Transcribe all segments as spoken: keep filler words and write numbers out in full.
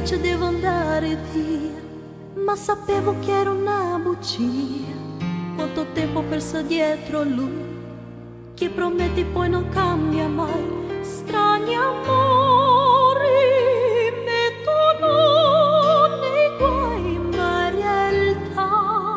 dispiace, devo andare via, ma sapevo che era una bugia. Quanto tempo ho perso dietro a lui, che prometti poi non cambia mai. Strani amori mettono nei guai, ma in realtà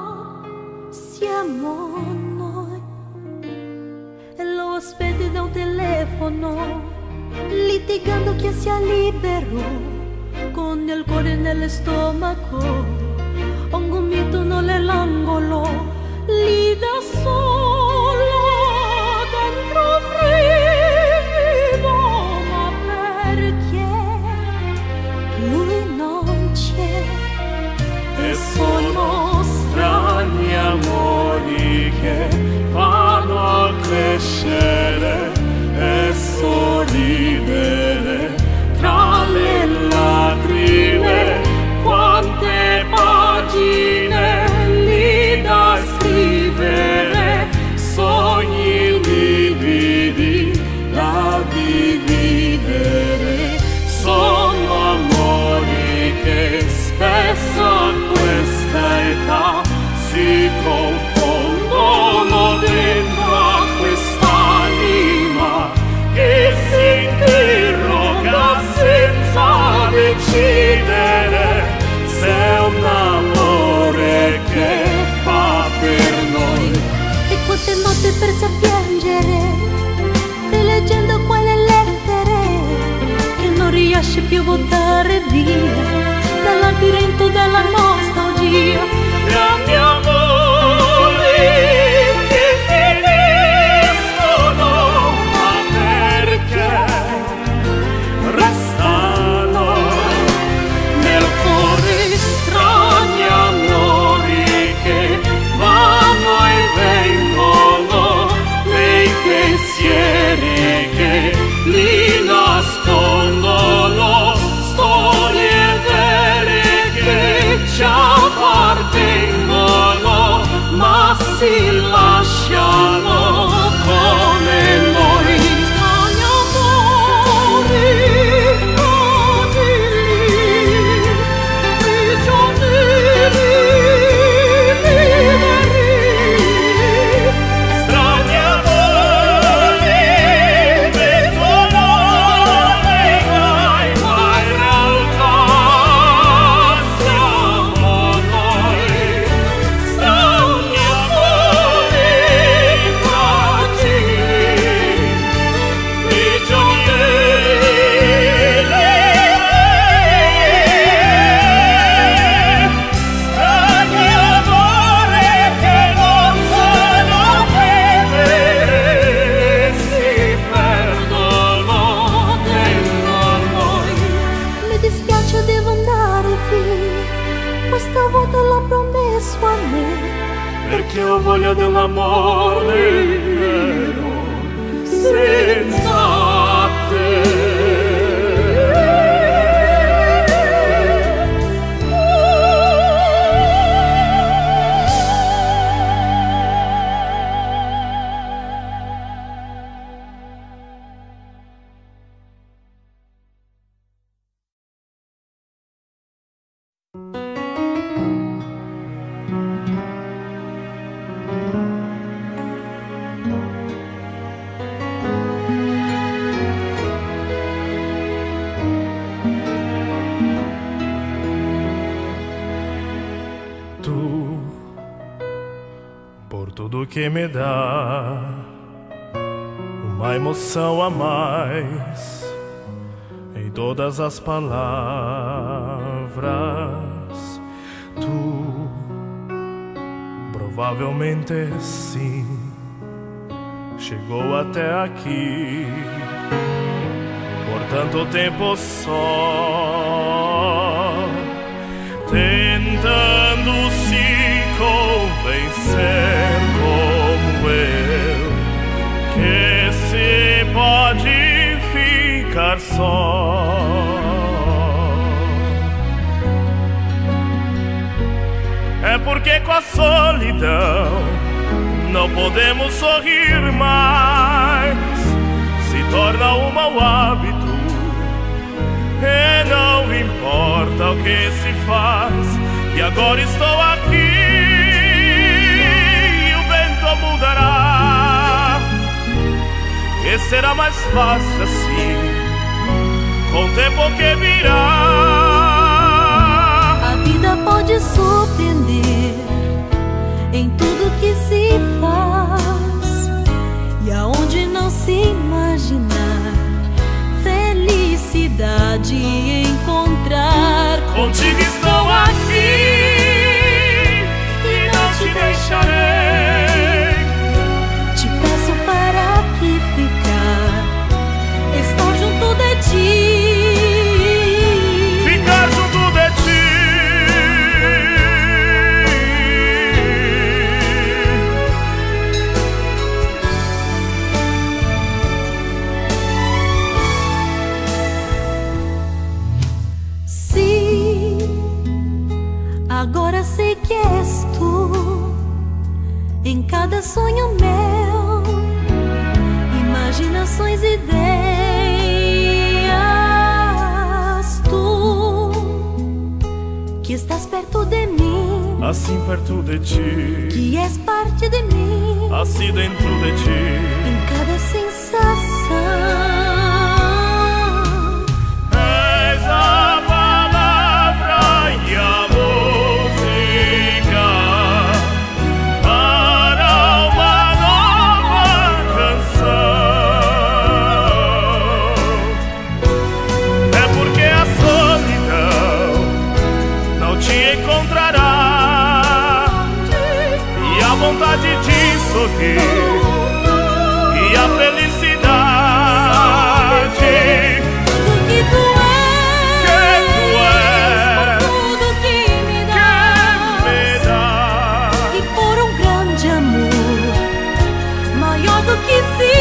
siamo noi. E lo aspetti da un telefono, litigando chi sia libero, con il cuore nello stomaco, un gomito nell'angolo, lì da solo dentro brivido. Ma perché lui non c'è? E sono strani amori che vanno a crescere e sorridere tra le lacrime. Quante pagine lì da scrivere, sogni lividi da dividere. Sono amori che spesso a questa età si confondono dentro a quest'anima che si interroga senza decidere se è un amore che fa per noi. E quante notti perse a piangere, rileggendo quelle lettere che non riesce più a buttare via dal labirinto della nostalgia. Grandi amori che finiscono, ma perché restano nel cuore. Strani amori che vanno e vengono, nei pensieri che li nascondono, storie vere che ci appartengono, ma si lasciano come noi. Strani amori fragili, prigionieri liberi. Strani amori mettono nei guai, ma in realtà siamo noi. Strani amori fragili, prigionieri liberi. Strani amori che non sanno vivere, si perdono dentro a noi. Mi dispiace, devo andare via, questa volta l'ho promesso a me. Perché ho voglia dell'amore vero senza te. Por tudo que me dá uma emoção a mais em todas as palavras. Tu provavelmente sim chegou até aqui por tanto tempo só, tentando se convencer como eu que se pode ficar só. É porque com a solidão não podemos sorrir mais, se torna um mau hábito e não importa o que se faz. E agora estou aqui e o vento mudará, e será mais fácil assim com o tempo que virá. A vida pode surpreender em tudo que se faz, e aonde não se imaginar felicidade encontrar. Contigo estou aqui e não te deixarei. Te peço para aqui ficar, estar junto de ti. Ficar junto de ti. Agora sei que és tu em cada sonho meu, imaginações, ideias. Tu que estás perto de mim, assim perto de ti, que és parte de mim, assim dentro de ti, em cada sensação. Vontade de sorrir e a felicidade. Tudo que tu és, que tu és, por tudo que me dás, que me dá. E por um grande amor maior do que se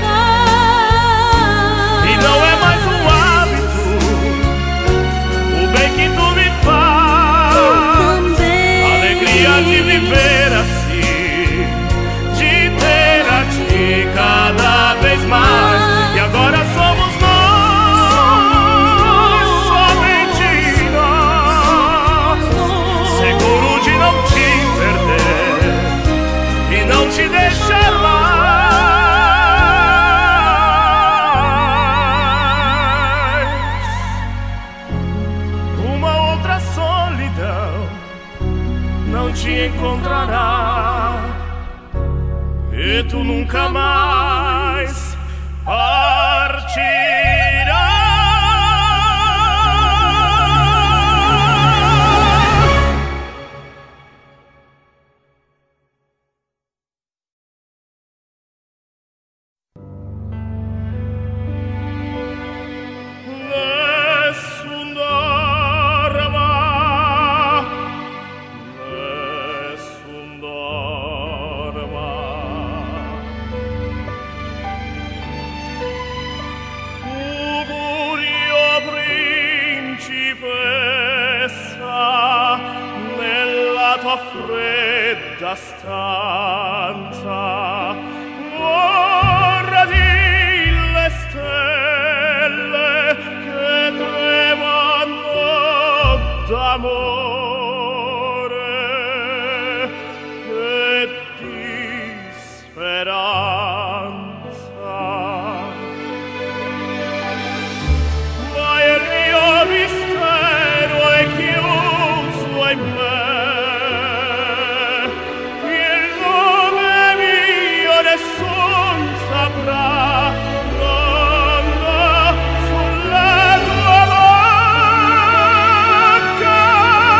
faz. E não é mais um hábito o bem que tu me faz, alegria de viver assim, cada vez mais. E agora somos nós, somente nós, seguro de não te perder e não te deixar mais. Uma outra solidão não te encontrará, e tu nunca mais partirás. Nessun dorma, nessun dorma. Nella tua fredda stanza guardi le stelle che tremano d'amore e di speranza. Ma il mio mistero è chiuso in me, il nome mio nessun saprà, donna sulla tua bocca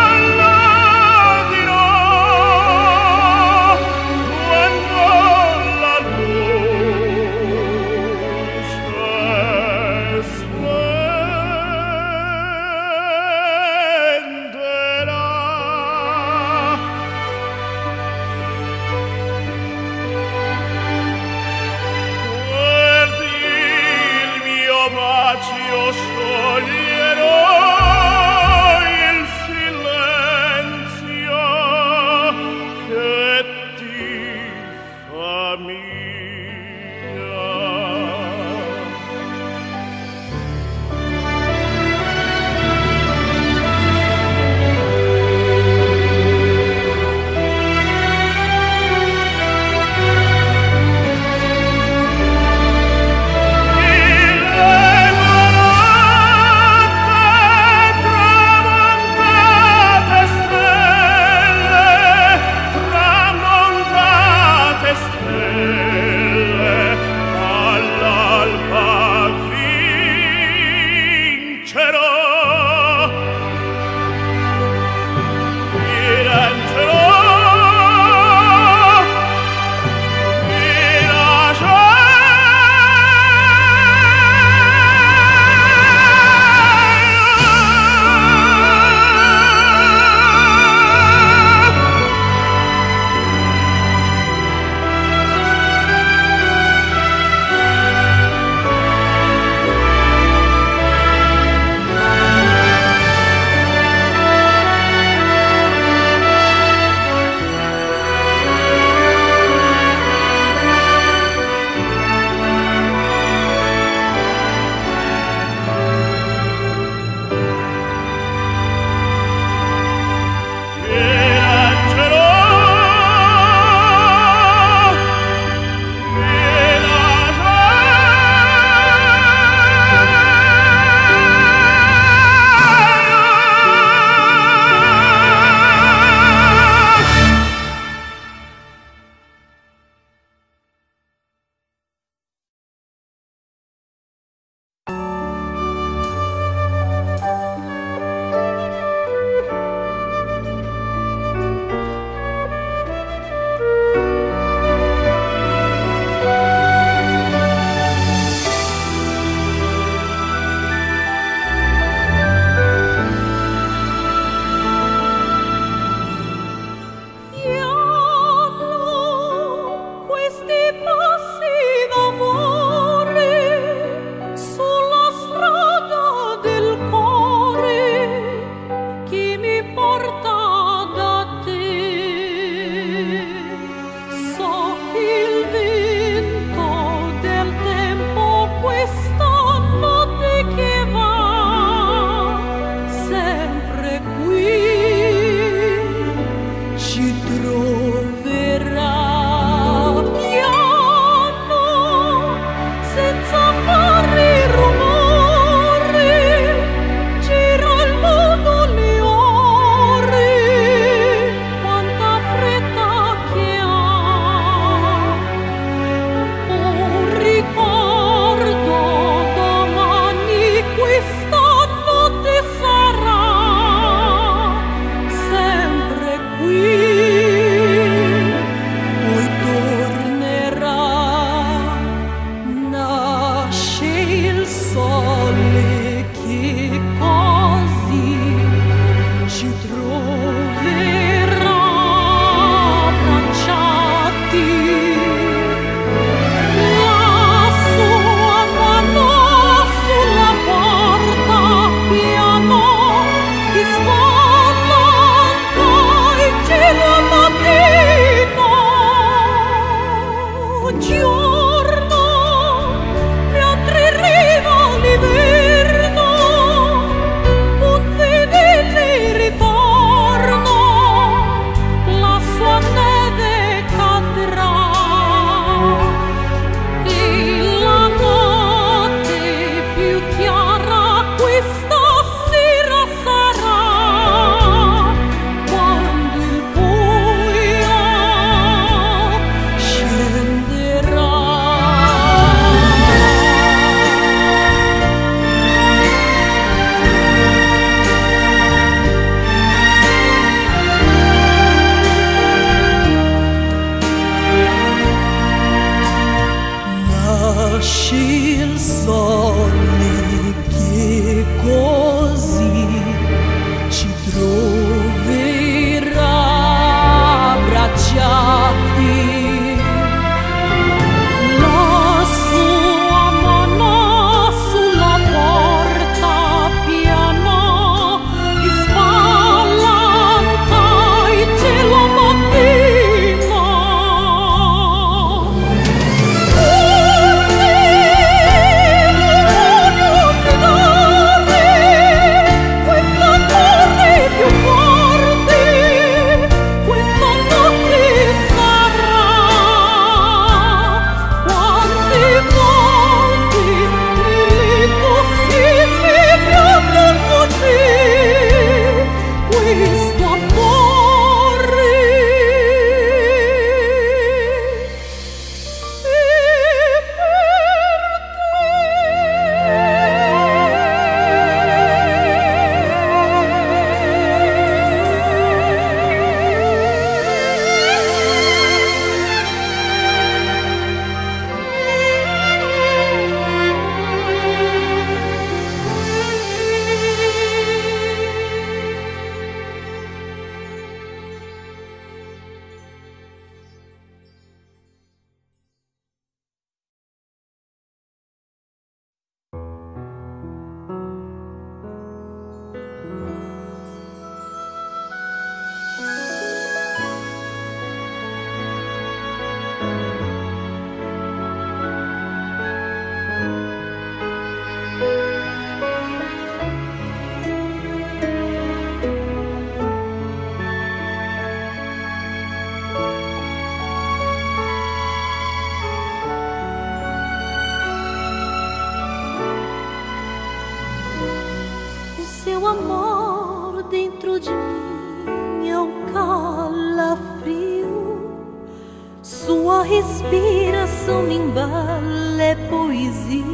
seu amor dentro de mim é um calafrio. Sua respiração me embala, é poesia.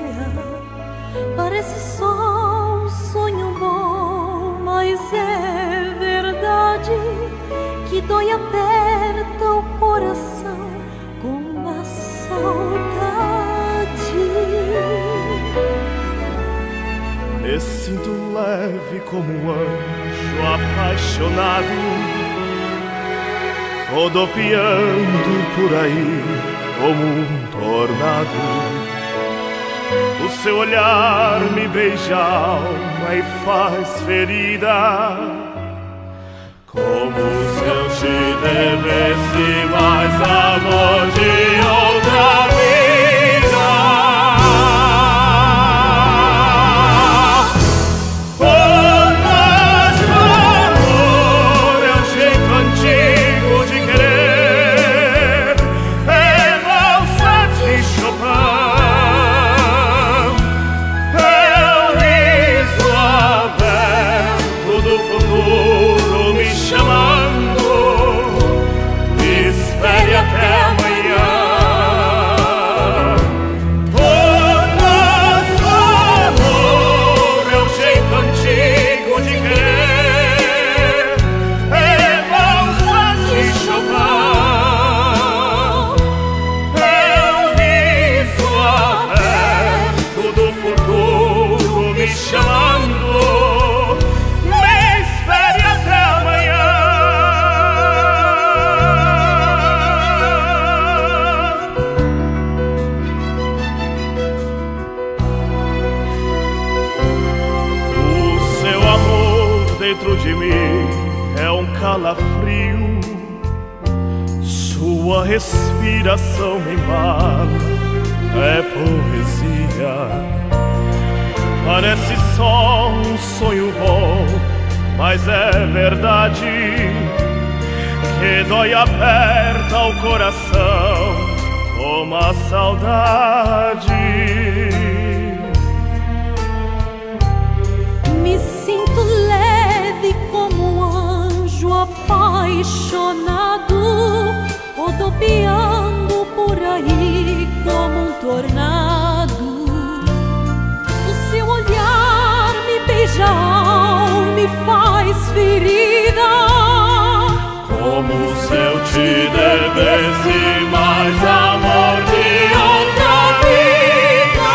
Parece só um sonho bom, mas é verdade que dói, aperta o coração com a saudade. Me sinto leve como um anjo apaixonado, rodopiando por aí como um tornado. O seu olhar me beija a alma e faz ferida, como se eu te devesse mais amor de outra vida. O nosso amor é um jeito antigo de querer, é valsa de Chopin. Dentro de mim é um calafrio, sua respiração me embala, é poesia. Parece só um sonho bom, mas é verdade que dói, aperta o coração como a saudade. Me sinto leve como um anjo apaixonado, rodopiando por aí como um tornado. O seu olhar me beija a alma, me faz ferida, como se eu te devesse mais amor de outra vida.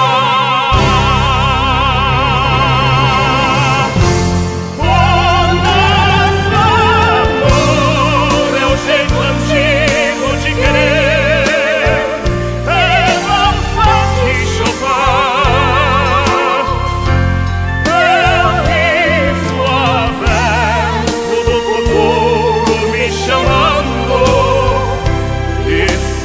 O nosso amor é um jeito antigo de querer, é valsa de Chopin. Eu riso aberto do futuro me chamando.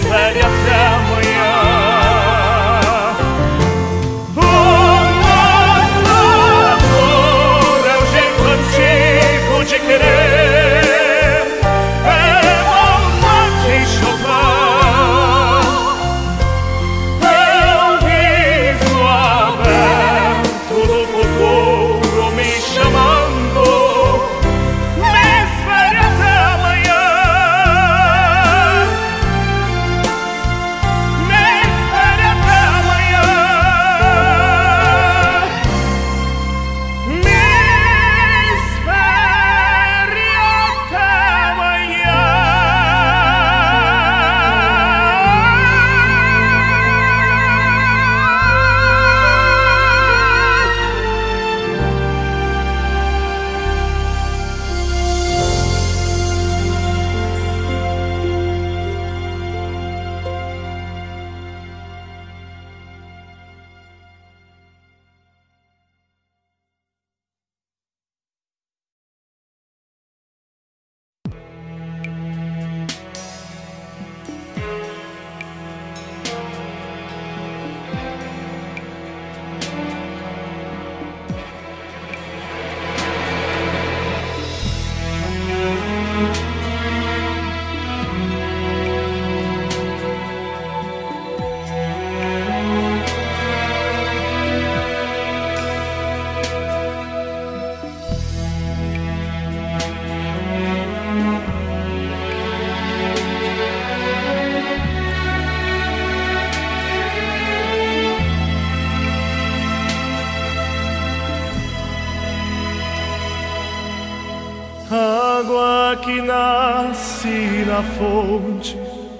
nasce na fonte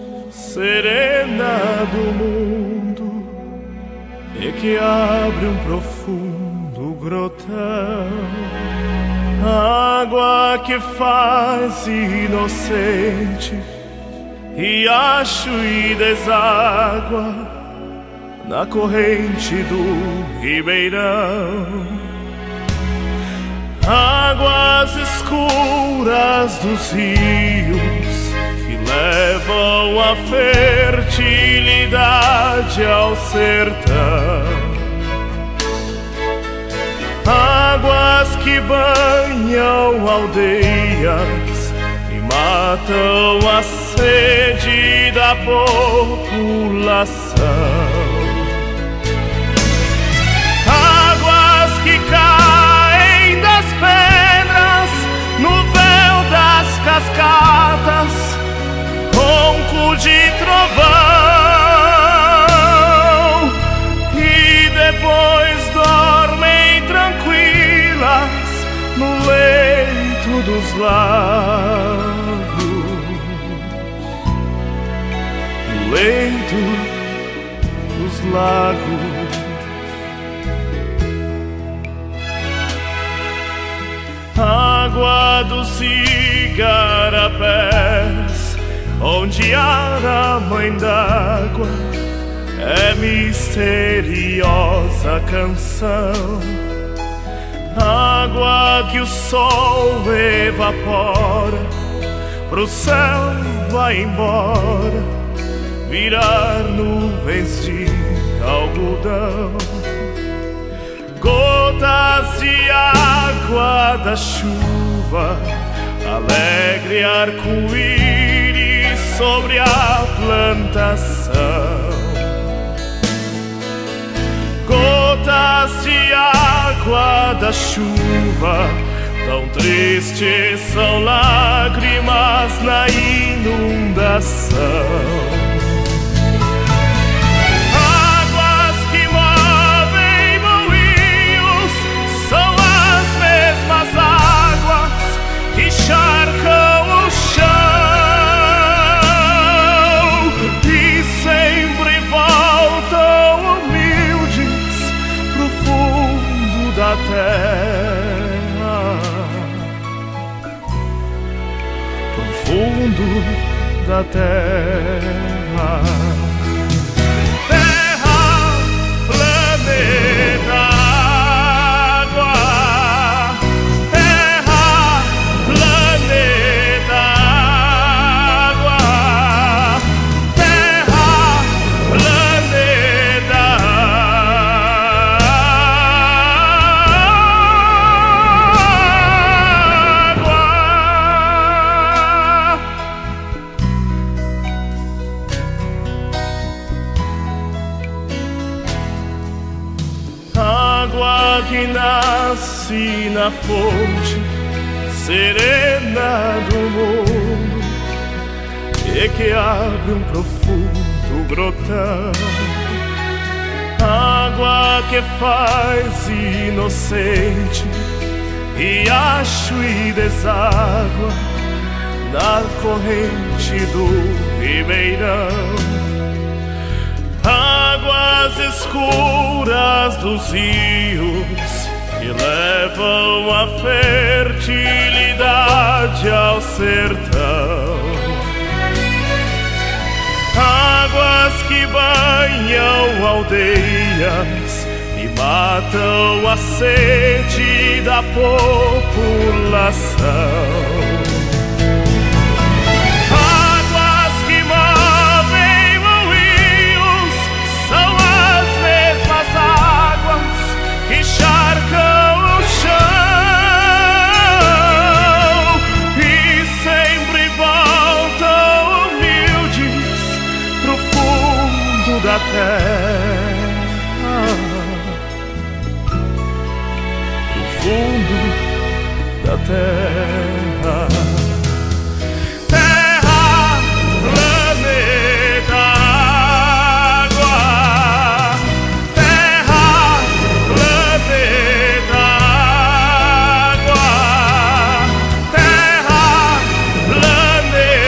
serena do mundo e que abre um profundo grotão, água que faz inocente riacho e deságua na corrente do ribeirão. Águas escuras dos rios que levam a fertilidade ao sertão. Águas que banham aldeias e matam a sede da população. Águas que caem das pedras no véu das cascatas, ronco de trovão, e depois dormem tranquilas no leito dos lagos, no leito dos lagos. Água dos igarapés, onde a mãe d'água é misteriosa canção. Água que o sol evapora, pro céu vai embora, virar nuvens de algodão. Gotas de água da chuva, alegre arco-íris sobre a plantação. Gotas de água da chuva, tão tristes são lágrimas na inundação. Encharcam o chão e sempre voltam humildes pro fundo da terra, pro fundo da terra. Terra, planeta, que nasce na fonte serena do mundo e que abre um profundo grotão. Água que faz inocente riacho e deságua na corrente do ribeirão. Águas escuras dos rios que levam a fertilidade ao sertão. Águas que banham aldeias e matam a sede da população. Encharcam o chão e sempre voltam humildes pro fundo da terra, pro fundo da terra. Planeta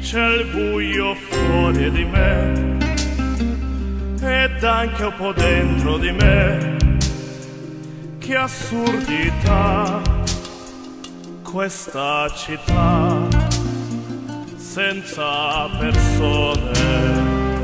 c'è il buio fuori di me ed anche un po' dentro di me. Che assurdità questa città senza persone.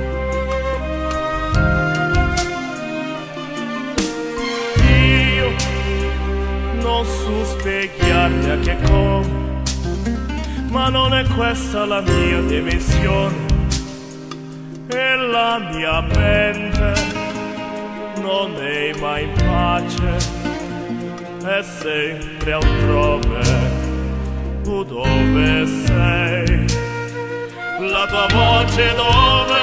Non so spiegarti a che cosa, ma non è questa la mia dimensione, e la mia mente non è mai in pace, è sempre altrove. Tu dove sei? La tua voce dove?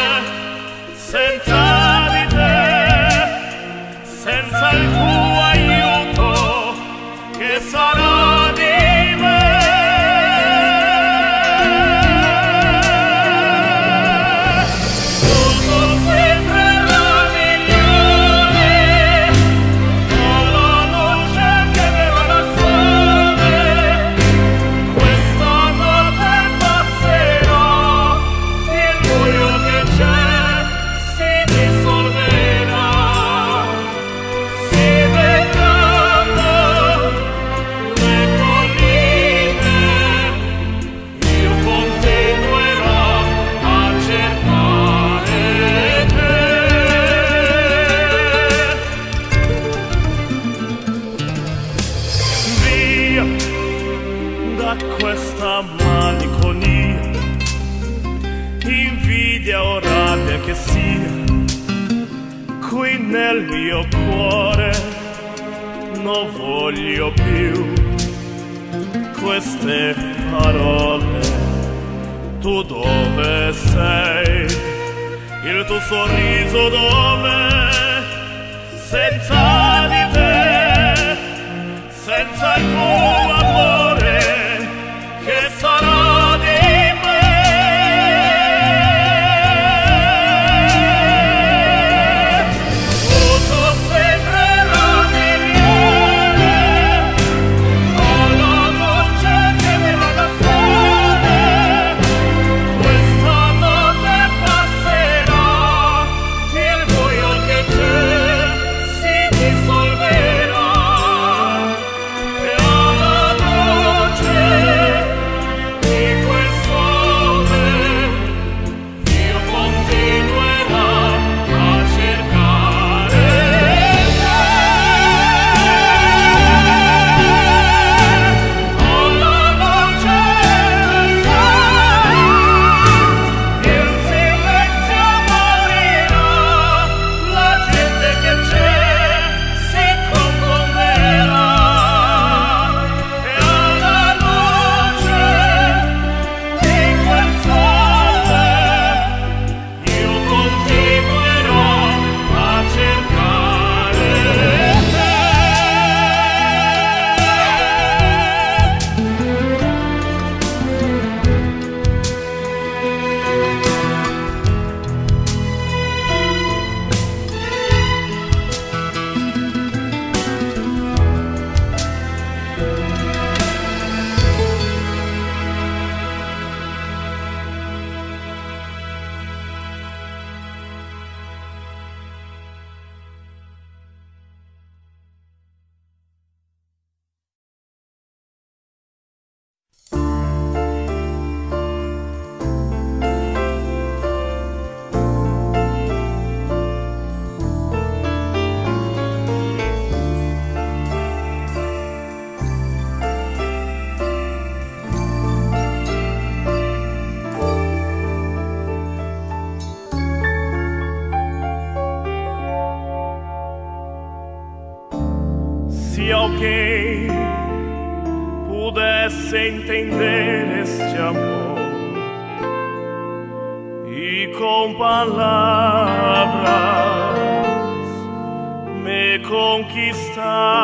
Senza di te, senza il tuo aiuto, che sarà di me? Tutto sembrerà migliore con la luce che verrà dal sole. Questa notte passerà, il buio che c'è si dissolverà, si vedranno le colline. Io continuerò a cercare te. Via da questa malinconia, invidia o rabbia che sia, qui nel mio cuore non voglio più queste parole. Tu dove sei? Il tuo sorriso dove? Senza di te, senza il tuo amore, che sarà di me? Tutto sembrerà migliore con la luce che verrà dal sole. Questa notte passerà, il buio che c'è si dissolverà, e alla luce di quel sole io continuerò a cercare te. Alla luce del sole il silenzio morirà, la gente che c'è si confonderà, e alla luce di quel sole io continuerò a cercare te. Se alguém pudesse entender este amor e com palavras me conquistar,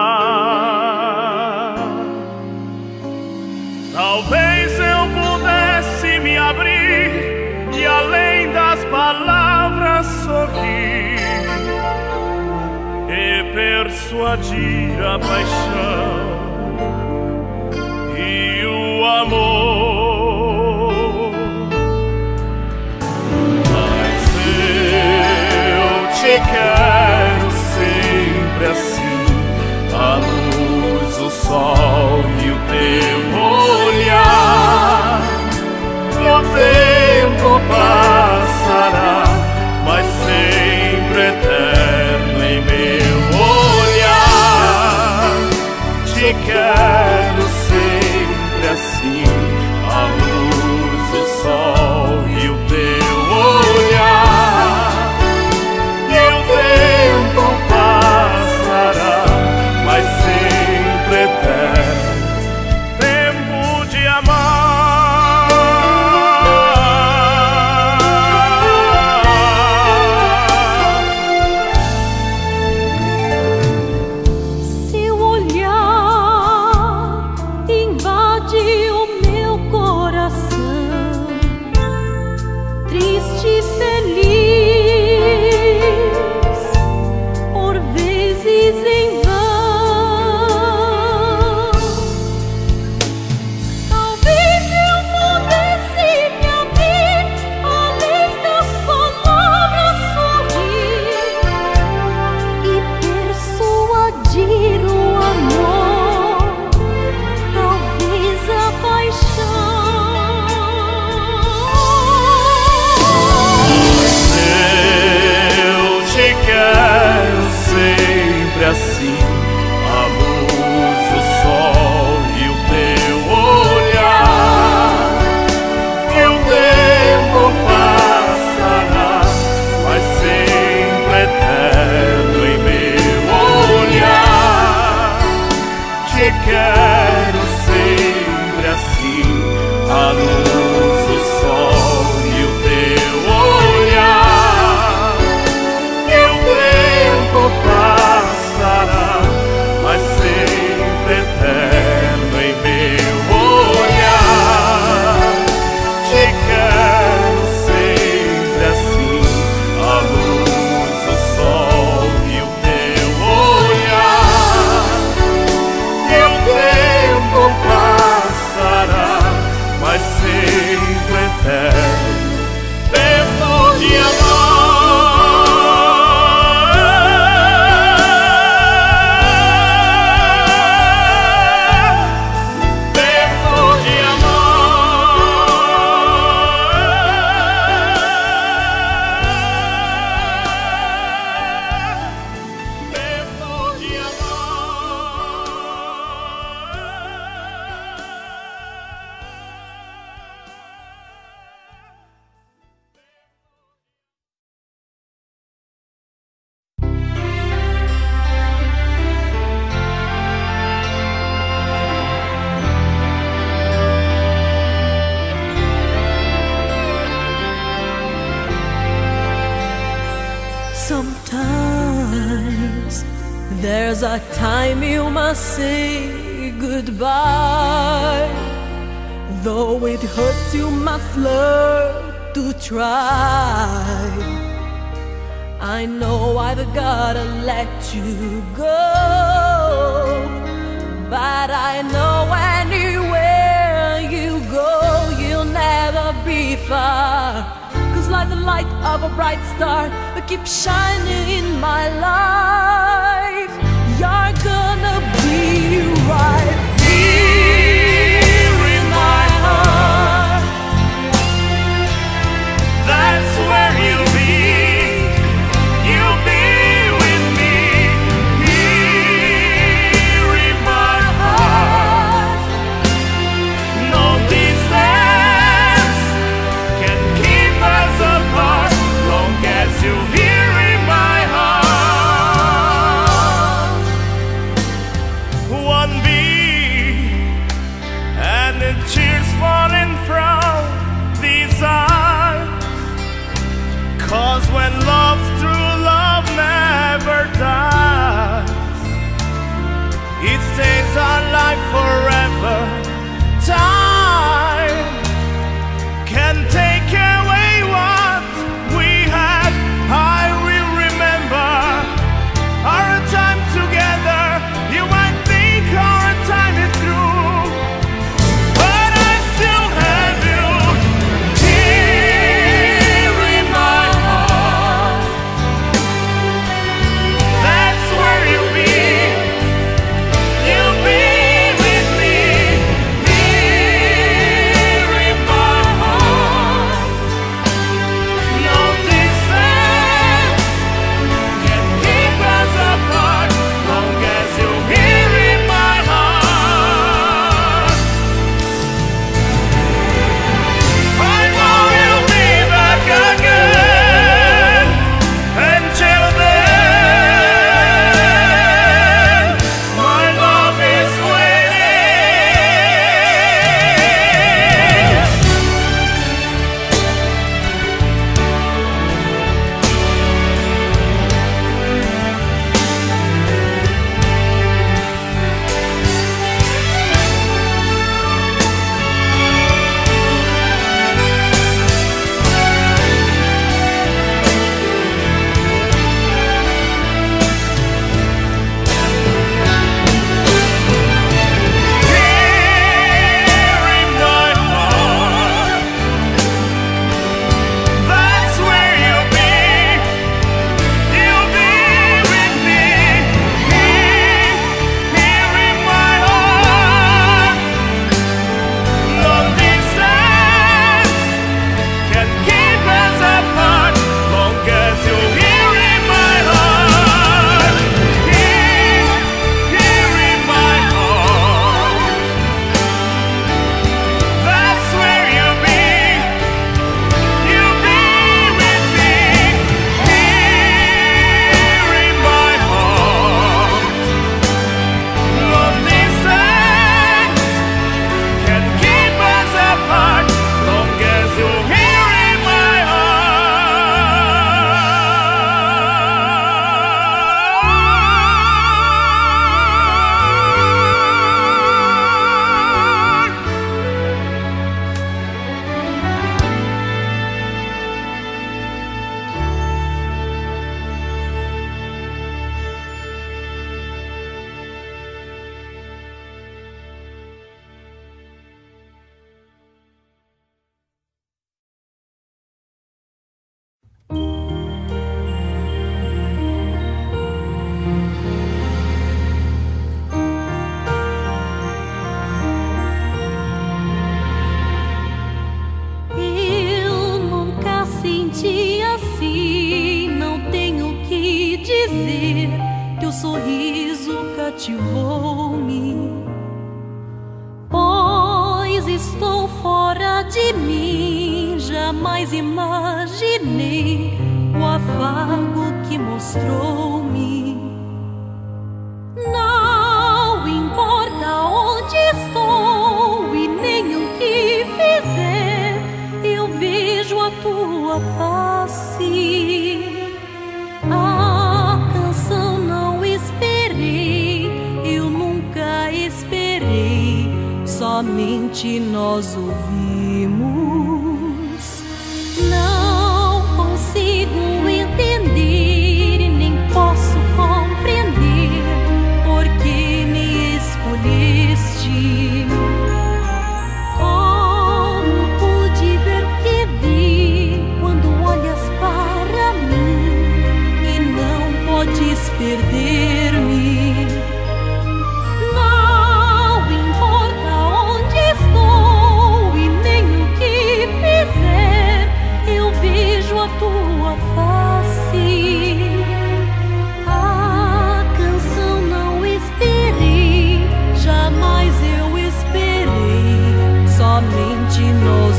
talvez eu pudesse me abrir e além das palavras sorrir e persuadir a paixão e o amor. quero sempre assim, a luz, o sol e o teu olhar. E o tempo passará, mas sempre eterno, tempo de amar. Seu olhar invade o meu coração, triste e feliz, por vezes em vão. Talvez eu pudesse me abrir, além das palavras sorrir e persuadir o amor, talvez a paixão. Eu te quero sempre assim, a luz, o sol e o teu olhar. E o tempo passará, mas sempre eterno em meu olhar. Te quero sempre assim, a luz, o sol e o teu olhar. E o tempo passará, mas sempre eterno em meu olhar. Te quero sempre assim, a luz, o sol e o teu olhar. E o tempo passará, mas sempre eterno, tempo de amar, tempo de amar, tempo de Sometimes there's a time you must say goodbye. Though it hurts, you must learn to try. I know I've gotta let you go, but I know anywhere you go, you'll never be far. Cause like the light of a bright star that keeps shining in my life, you're gonna be right here in my heart. That's where you'll be. You'll be with me here in my heart. No distance can keep us apart, long as you're here in my heart. cativou-me, pois estou fora de mim. Jamais imaginei o afago que mostrou-me. Não importa onde estou e nem o que fizer, eu vejo a tua face. A canção não esperei, eu nunca esperei, somente nós ouvimos. Não consigo entender e nem posso compreender porque me escolheste. Como pude ver o que vi quando olhas para mim e não podes perder-me? Não importa onde estou e nem o que fizer, eu vejo a tua face. A canção não esperei, jamais eu esperei, somente nós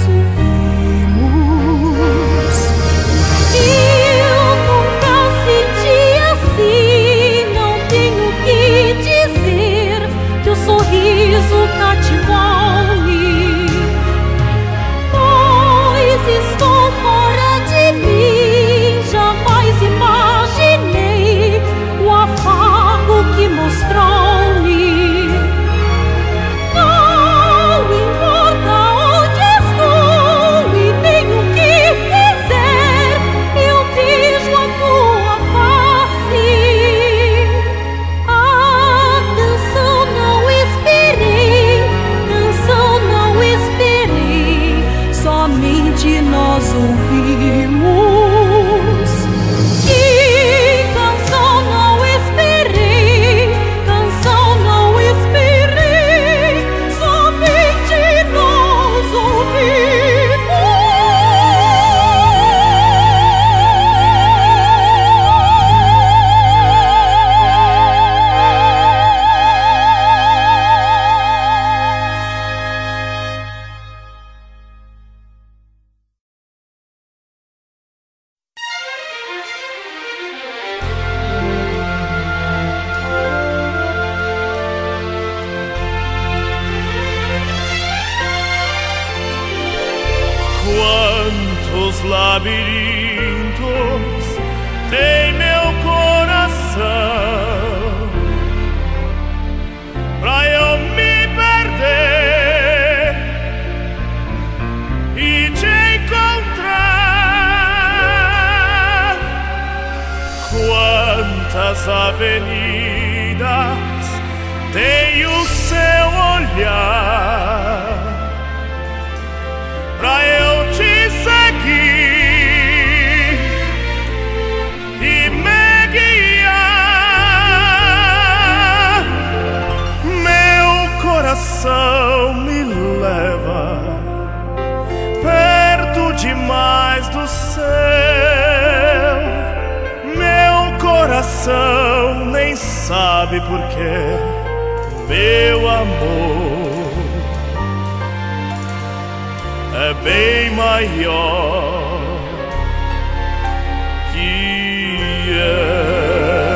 ouvimos. Eu nunca senti assim, não tenho o que dizer, teu sorriso cativou-me, pois estou fora de mim. Jamais imaginei o afago que mostrou-me. Não importa onde estou e nem o que fizer, eu vejo a tua face. A canção não esperei, canção não esperei, somente nós ouvimos. Que canção não esperei, canção não esperei, somente nós Quantos labirintos tem meu coração pra eu me perder e te encontrar. Quantas avenidas tem o seu olhar pra eu te seguir e me guiar. Meu coração me leva perto demais do céu. Meu coração nem sabe por quê, meu amor é bem maior que eu.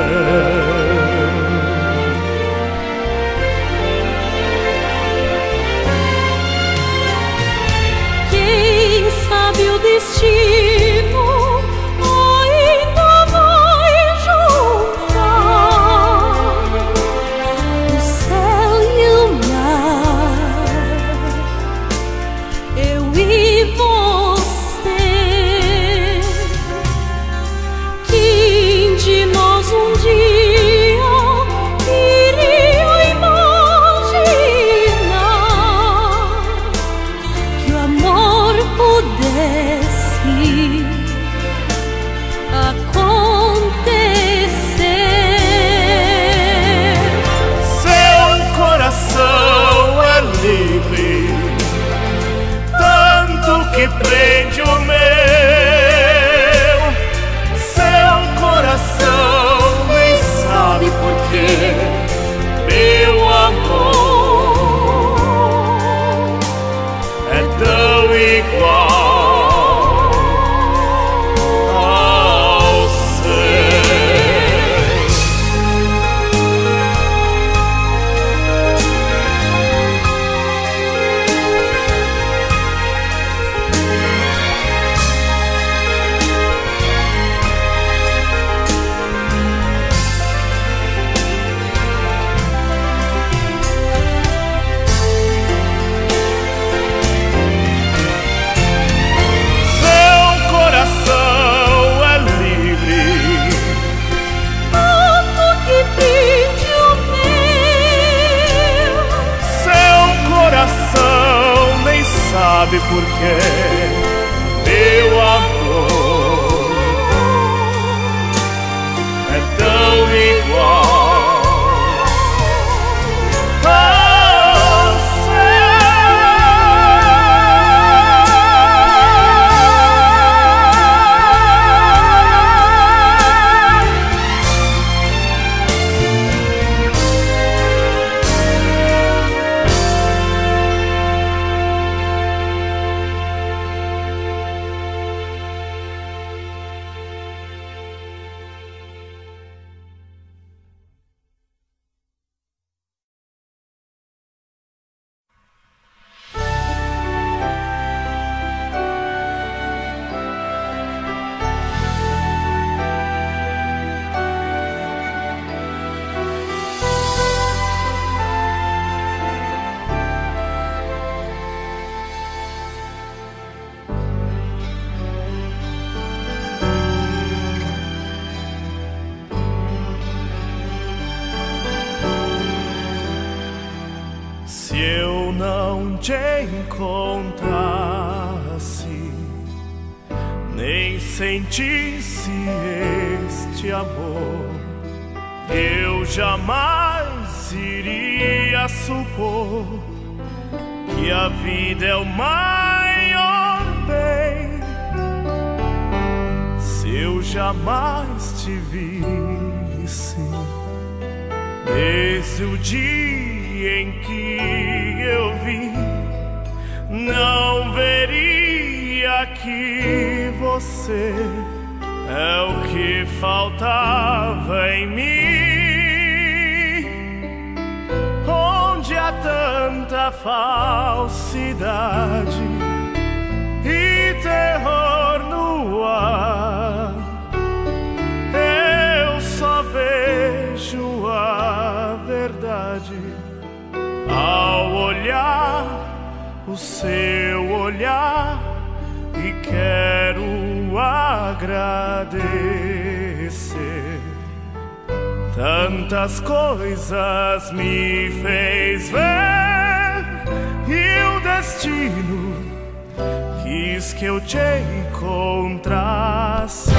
Quem sabe o destino ainda vai juntar o céu e o mar, eu e você. Quem de nós um dia iria imaginar que o amor pudesse sabe por quê, meu amor é tão igual ao seu. Se eu não te encontrasse, nem sentisse este amor, eu jamais iria supor que a vida é o maior bem. Se eu jamais te visse, desde o dia em que eu vi, não veria que você é o que faltava em mim. Onde há tanta falsidade e terror no ar, eu só vejo a verdade ao olhar o seu olhar, e quero agradecer. Tantas coisas me fez ver, e o destino quis que eu te encontrasse.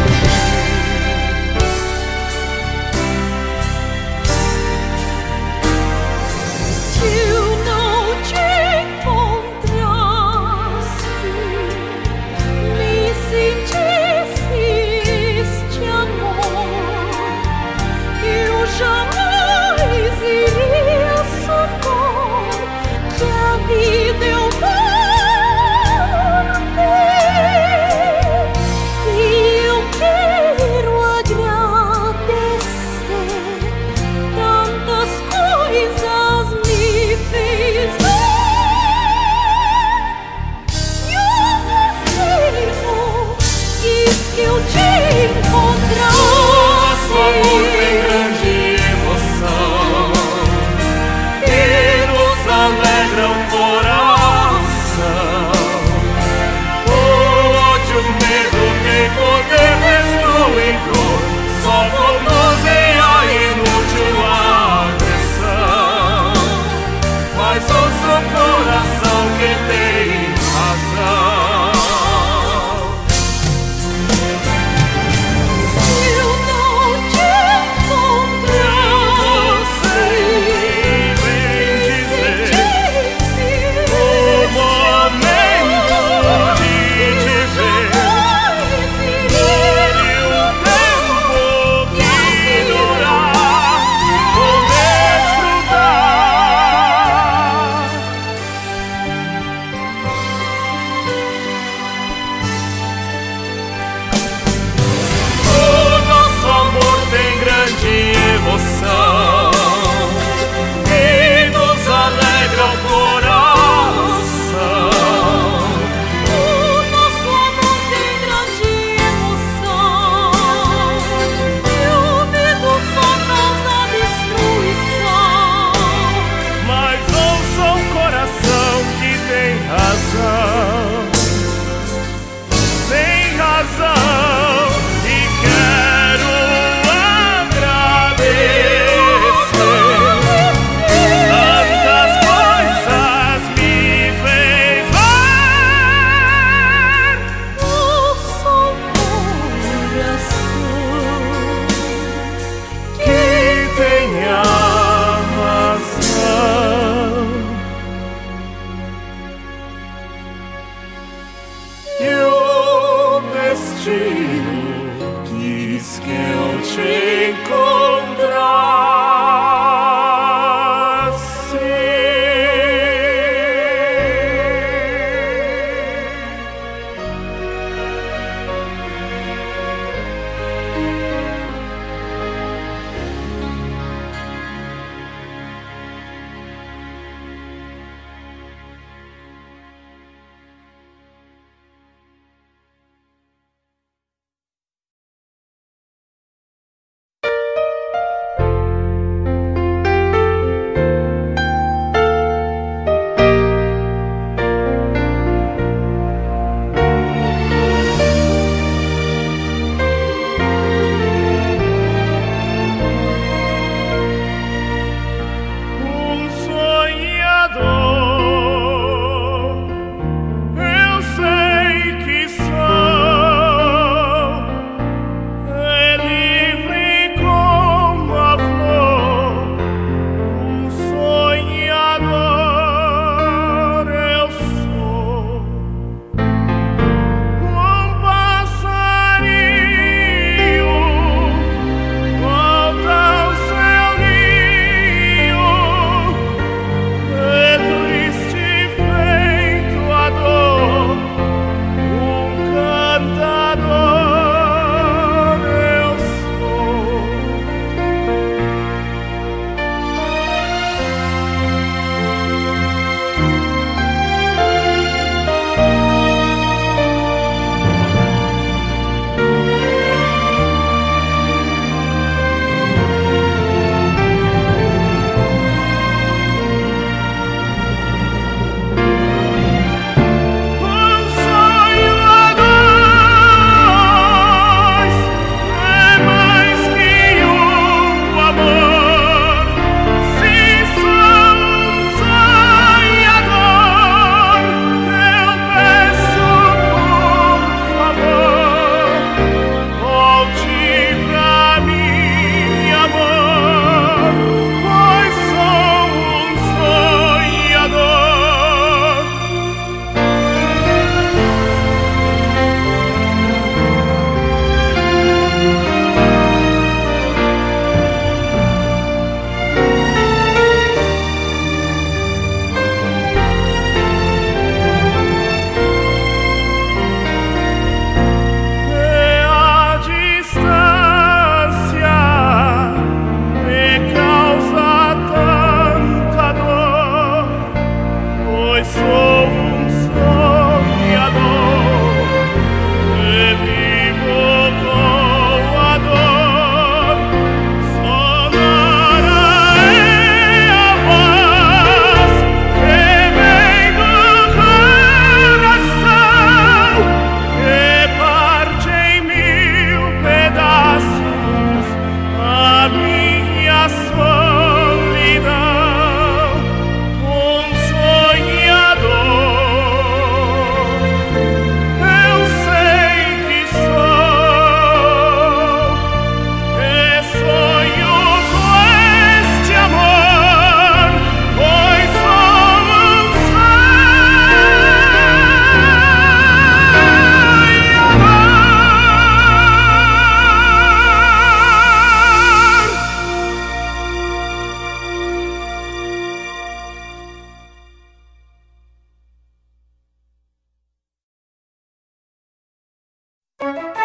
Thank